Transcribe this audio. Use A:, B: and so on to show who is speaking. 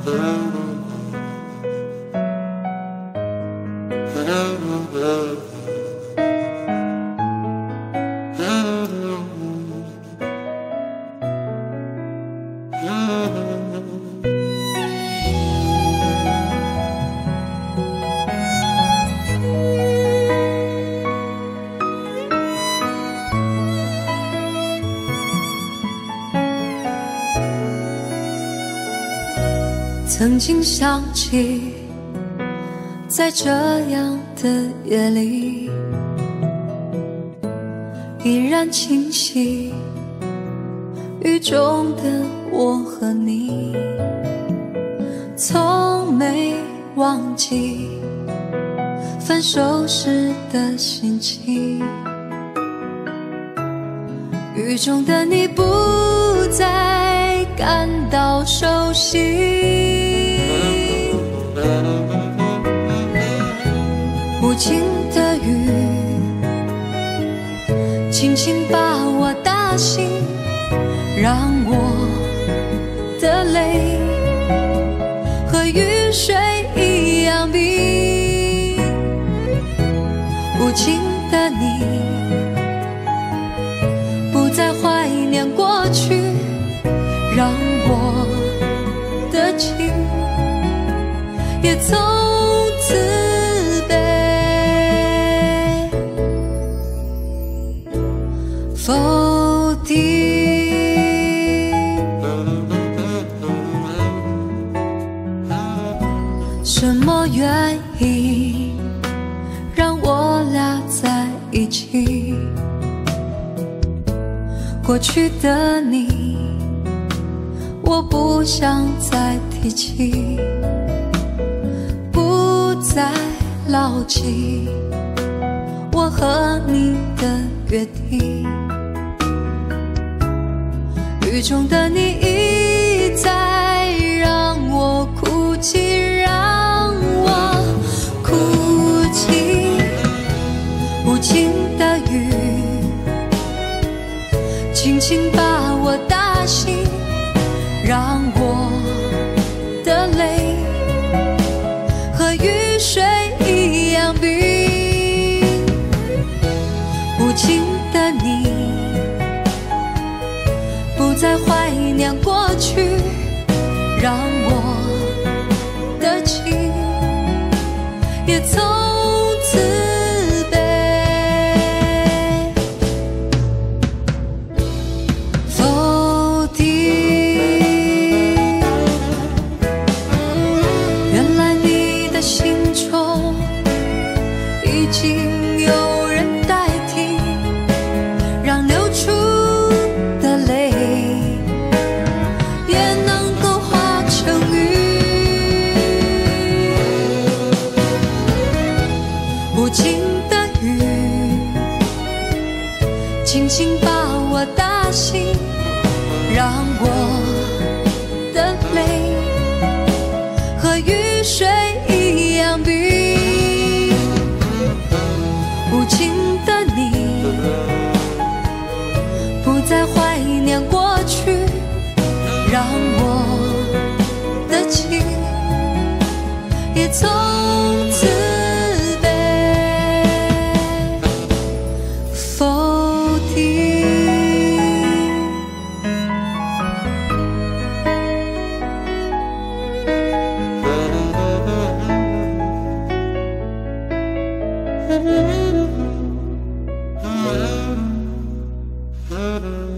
A: 曾经想起，在这样的夜里，依然清晰雨中的我和你，从没忘记分手时的心情。雨中的你不再感到熟悉，无情的雨轻轻把我打醒，让我的泪和雨水一样冰。无情的你不再怀念过去，让我的情也从此被否定。什么原因让我俩在一起？过去的你，我不想再提起，不再牢记我和你的约定。雨中的你一再让我哭泣，让我哭泣。无情的雨轻轻把我打醒，让我的泪和雨水一样冰。无情的你不再怀念过去，让我的情也从此被否定。原来你的心中已经有人代替，让流出的泪也能够化成雨。无情的雨轻轻把我打醒，让我的泪和雨水一样冰。无情的你不再怀念过去，让我的情也从此被否定。
B: Mm-hmm.